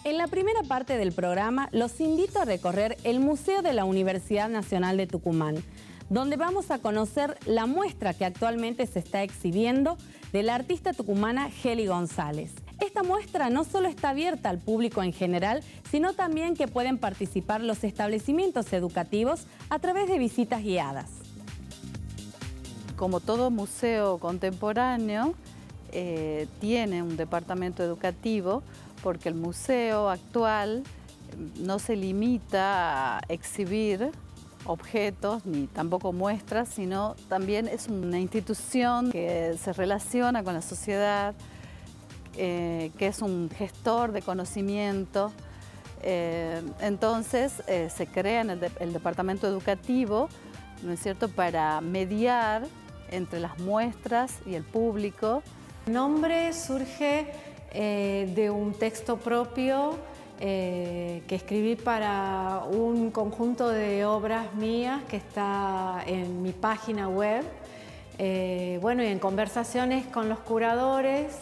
En la primera parte del programa los invito a recorrer el Museo de la Universidad Nacional de Tucumán, donde vamos a conocer la muestra que actualmente se está exhibiendo de la artista tucumana Geli González. Esta muestra no solo está abierta al público en general, sino también que pueden participar los establecimientos educativos a través de visitas guiadas. Como todo museo contemporáneo, tiene un departamento educativo, porque el museo actual no se limita a exhibir objetos ni tampoco muestras, sino también es una institución que se relaciona con la sociedad, que es un gestor de conocimiento. Entonces se crea en el departamento educativo, ¿no es cierto?, para mediar entre las muestras y el público. El nombre surge de un texto propio que escribí para un conjunto de obras mías que está en mi página web. Bueno, y en conversaciones con los curadores,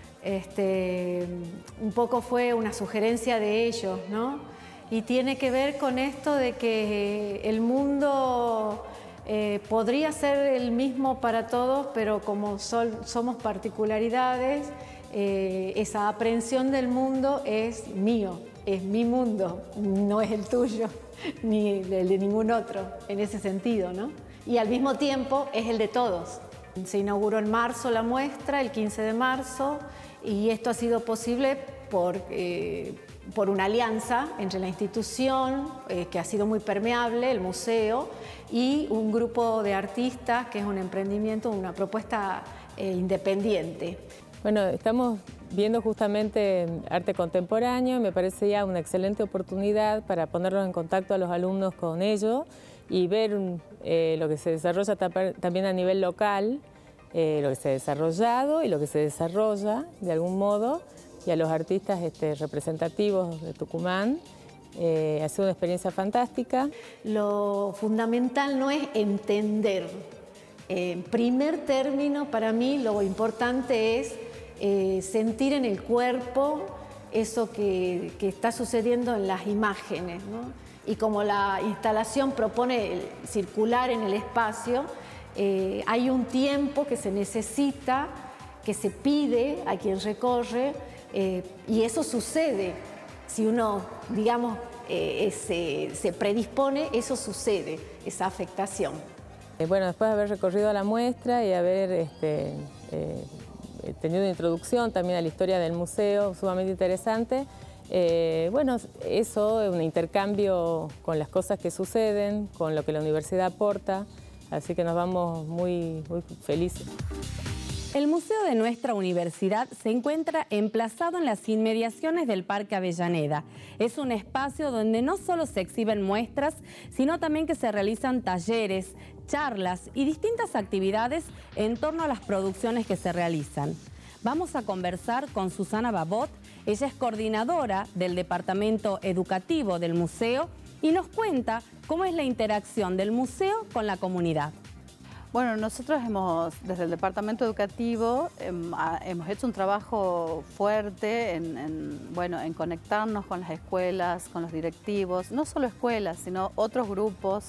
un poco fue una sugerencia de ellos, ¿no? Y tiene que ver con esto de que el mundo podría ser el mismo para todos, pero como somos particularidades, esa aprehensión del mundo es mío, es mi mundo, no es el tuyo, ni el de ningún otro, en ese sentido, ¿no? Y al mismo tiempo es el de todos. Se inauguró en marzo la muestra, el 15 de marzo, y esto ha sido posible por una alianza entre la institución, que ha sido muy permeable, el museo, y un grupo de artistas, que es un emprendimiento, una propuesta independiente. Bueno, estamos viendo justamente arte contemporáneo y me parece ya una excelente oportunidad para ponerlos en contacto a los alumnos con ellos y ver lo que se desarrolla también a nivel local, lo que se ha desarrollado y lo que se desarrolla de algún modo, y a los artistas representativos de Tucumán. Ha sido una experiencia fantástica. Lo fundamental no es entender. En primer término, para mí lo importante es sentir en el cuerpo eso que está sucediendo en las imágenes, ¿no? Y como la instalación propone circular en el espacio, hay un tiempo que se necesita, que se pide a quien recorre, y eso sucede. Si uno, digamos, se predispone, eso sucede, esa afectación. Bueno, después de haber recorrido la muestra y haber tenido una introducción también a la historia del museo sumamente interesante, bueno, eso es un intercambio con las cosas que suceden, con lo que la universidad aporta, así que nos vamos muy felices. El museo de nuestra universidad se encuentra emplazado en las inmediaciones del Parque Avellaneda. Es un espacio donde no solo se exhiben muestras, sino también que se realizan talleres, charlas y distintas actividades en torno a las producciones que se realizan. Vamos a conversar con Susana Babot. Ella es coordinadora del Departamento Educativo del museo y nos cuenta cómo es la interacción del museo con la comunidad. Bueno, nosotros desde el Departamento Educativo hemos hecho un trabajo fuerte en conectarnos con las escuelas, con los directivos, no solo escuelas, sino otros grupos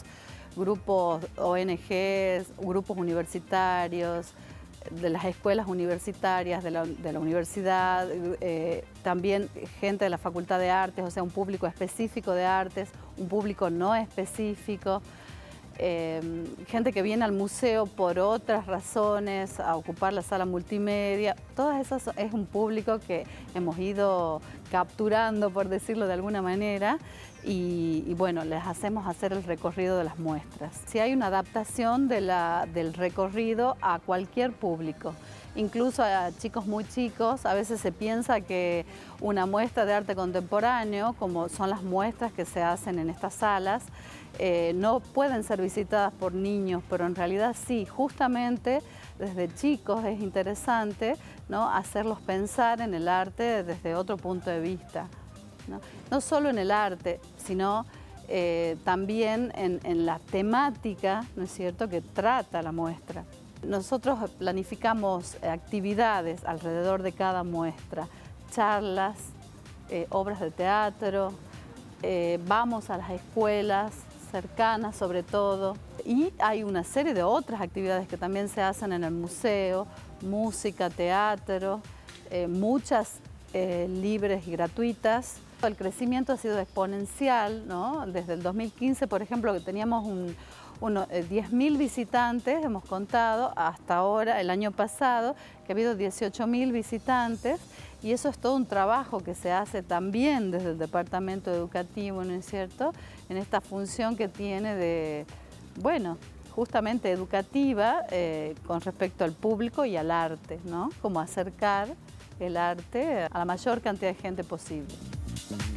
ONGs, grupos universitarios, de las escuelas universitarias, de la universidad, también gente de la Facultad de Artes, o sea, un público específico de artes, un público no específico. Gente que viene al museo por otras razones, a ocupar la sala multimedia. Todas esas es un público que hemos ido capturando, por decirlo de alguna manera, y bueno, les hacemos hacer el recorrido de las muestras. Si hay una adaptación del recorrido a cualquier público, incluso a chicos muy chicos. A veces se piensa que una muestra de arte contemporáneo, como son las muestras que se hacen en estas salas, no pueden ser visitadas por niños, pero en realidad sí, justamente desde chicos es interesante, ¿no?, hacerlos pensar en el arte desde otro punto de vista, ¿no? No solo en el arte, sino también en la temática, ¿no es cierto?, que trata la muestra. Nosotros planificamos actividades alrededor de cada muestra, charlas, obras de teatro, vamos a las escuelas cercanas sobre todo, y hay una serie de otras actividades que también se hacen en el museo, música, teatro, muchas libres y gratuitas. El crecimiento ha sido exponencial, ¿no? Desde el 2015, por ejemplo, que teníamos 10.000 visitantes, hemos contado, hasta ahora, el año pasado, que ha habido 18.000 visitantes, y eso es todo un trabajo que se hace también desde el departamento educativo, ¿no es cierto?, en esta función que tiene de, bueno, justamente educativa con respecto al público y al arte, ¿no? Como acercar el arte a la mayor cantidad de gente posible.